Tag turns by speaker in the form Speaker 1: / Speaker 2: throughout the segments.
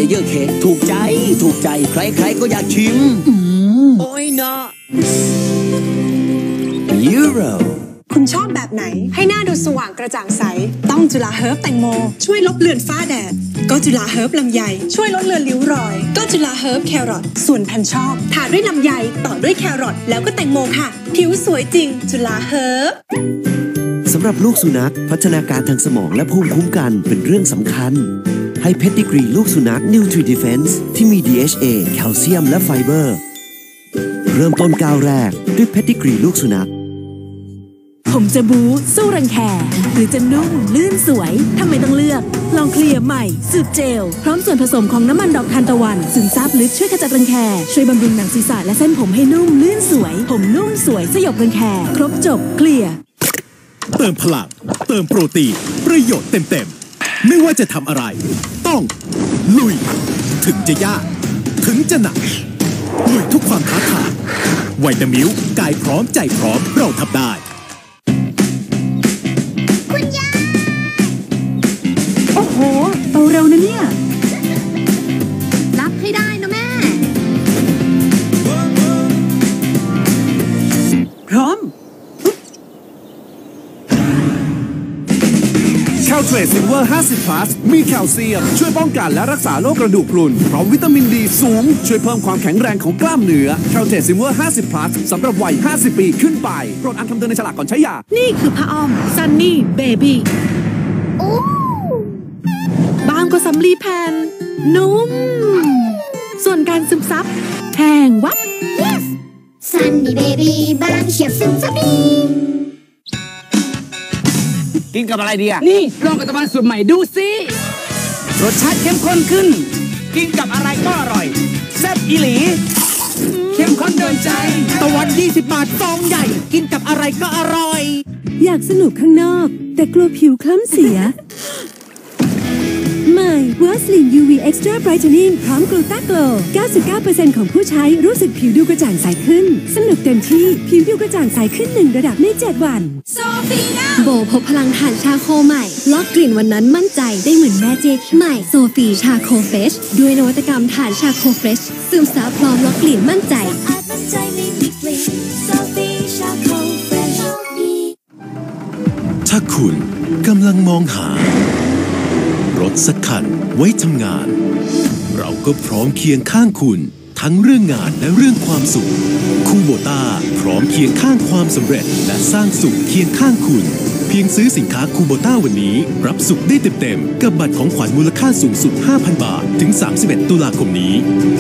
Speaker 1: เยอร์เค้กถูกใจใครๆก็อยากชิมโอ้ยเนาะยูโร
Speaker 2: คุณชอบแบบไหนให้หน้าดูสว่างกระจ่างใสต้องจุฬาเฮิร์บแตงโมช่วยลบเลือนฝ้าแดดก็จุฬาเฮิร์บลำไยช่วยลดเลือนริ้วรอยก็จุฬาเฮิร์บแครอทส่วนแผ่นชอบทาด้วยลำไยต่อด้วยแครอทแล้วก็แตงโมค่ะผิวสวยจริงจุฬาเฮิร์บ
Speaker 3: สำหรับลูกสุนัขพัฒนาการทางสมองและภูมิคุ้มกันเป็นเรื่องสำคัญให้เพชรดิกรีลูกสุนัข Nutri Defense ที่มี DHA แคลเซียมและไฟเบอร์เริ่มต้นก้าวแรกด้วยเพชรดิกรีลูกสุนัข
Speaker 4: ผมจะบู๊สู้รังแคหรือจะนุ่มลื่นสวยทำไมต้องเลือกลองเคลียร์ใหม่สูตรเจลพร้อมส่วนผสมของน้ำมันดอกทานตะวันซึมซาบลึกช่วยขจัดรังแคช่วยบำรุงหนังศีรษะและเส้นผมให้นุ่มลื่นสวยผมนุ่มสวยสยบรังแคครบจบเคลียร์
Speaker 5: เติมพลังเติมโปรตีนประโยชน์เต็มๆไม่ว่าจะทำอะไรต้องลุยถึงจะยากถึงจะหนักลุยทุกความท้าทายไวตามิลกายพร้อมใจพร้อมเราทำได้
Speaker 4: โอ้โหโตเร็วนะเนี่ย
Speaker 6: รับให้ได้นะแม่
Speaker 4: พร้อม
Speaker 5: แคลเทรตซิลเวอร์50 plus มีแคลเซียมช่วยป้องกันและรักษาโรคกระดูกพรุนพร้อมวิตามินดีสูงช่วยเพิ่มความแข็งแรงของกล้ามเนื้อแคลเทรตซิลเวอร์50 plus สำหรับวัย50 ปีขึ้นไปโปรดอ่านคำเตือนในฉลากก่อนใช้ยา
Speaker 4: นี่คือผ้าอ้อมซันนี่เบบี้บางกว่าสำลีแผ่นนุ่มส่วนการซึมซับแห้งวับ
Speaker 6: yes Sunny Baby บางเฉียบซึมซับดี
Speaker 1: กินกับอะไรดีอ่ะ
Speaker 7: นี่ลองกับตะวันสูตรใหม่ดูสิรสชาติเข้มข้นขึ้น
Speaker 1: กินกับอะไรก็อร่อยแซ่บอีหลี
Speaker 7: เข้มข้นโดนใจ
Speaker 1: ตะวัน20 บาทฟองใหญ่กินกับอะไรก็อร่อย
Speaker 4: อยากสนุกข้างนอกแต่กลัวผิวคล้ำเสียใหม่วัสลิน UV Extra Brightening พร้อมกลูตาโกล 99% ของผู้ใช้รู้สึกผิวดูกระจ่างใสขึ้นสนุกเต็มที่ผิวดูกระจ่างใสขึ้น1ระดับใน7วัน
Speaker 6: โซฟีนาโบพบพลังถ่านชาโคใหม่ล็อกกลิ่นวันนั้นมั่นใจได้เหมือนแม่เจคใหม่โซฟีชาโคเฟชด้วยนวัตกรรมถ่านชาโคเฟชซึมซับพร้อมล็อกกลิ่นมั่นใจ
Speaker 5: ถ้าคุณกำลังมองหารถสักคันไว้ทำงานเราก็พร้อมเคียงข้างคุณทั้งเรื่องงานและเรื่องความสุขคูโบต้าพร้อมเคียงข้างความสำเร็จและสร้างสุขเคียงข้างคุณเพียงซื้อสินค้าคูโบต้าวันนี้รับสุขได้เต็มๆกับบัตรของขวัญมูลค่าสูงสุด 5,000 บาทถึง31 ตุลาคมนี้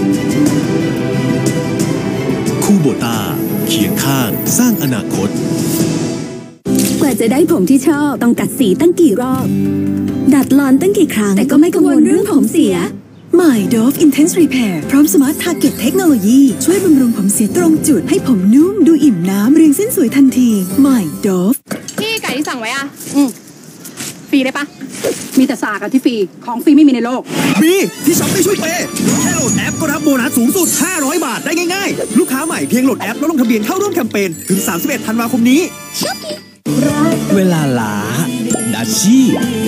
Speaker 5: คูโบต้าเคียงข้างสร้างอนาคต
Speaker 4: กว่าจะได้ผมที่ชอบต้องกัดสีตั้งกี่รอบดัดลอนตั้งกี่ครั้งแต่ก็ไม่กังวลเรื่องผมเสียใหม่ Dove Intense Repair พร้อม Smart Target เทคโนโลยีช่วยบำรุงผมเสียตรงจุดให้ผมนุ่มดูอิ่มน้ำเรียงเส้นสวยทันทีใหม่ Dove
Speaker 8: พี่ไก่ที่สั่งไว้อ่ะฟรีได้ปะมีแต่สากที่ฟรีของฟรีไม่มีในโลก
Speaker 5: มีที่ช็อปได้ช่วยเปย์แค่โหลดแอปก็รับโบนัสสูงสุด500 บาทได้ง่ายๆลูกค้าใหม่เพียงโหลดแอปแล้วลงทะเบียนเข้าร่วมแคมเปญถึง31 ธันวาคมนี้
Speaker 3: เวลาล้าดัชชี่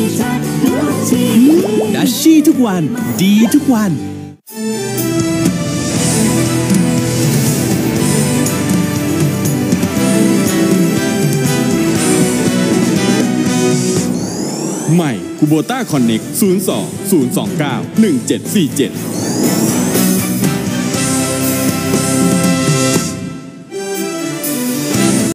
Speaker 3: ทุกวันดีทุกวัน
Speaker 5: ใหม่คูโบต้าคอนเน็ก02 029 1747